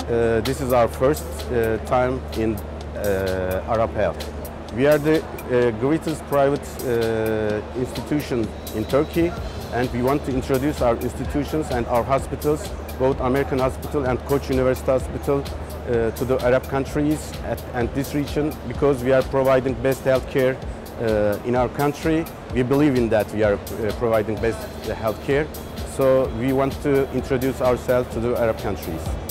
This is our first time in Arab Health. We are the greatest private institution in Turkey, and we want to introduce our institutions and our hospitals, both American Hospital and Koç Üniversitesi Hospital, to the Arab countries and this region, because we are providing best healthcare in our country. We believe in that we are providing best healthcare, so we want to introduce ourselves to the Arab countries.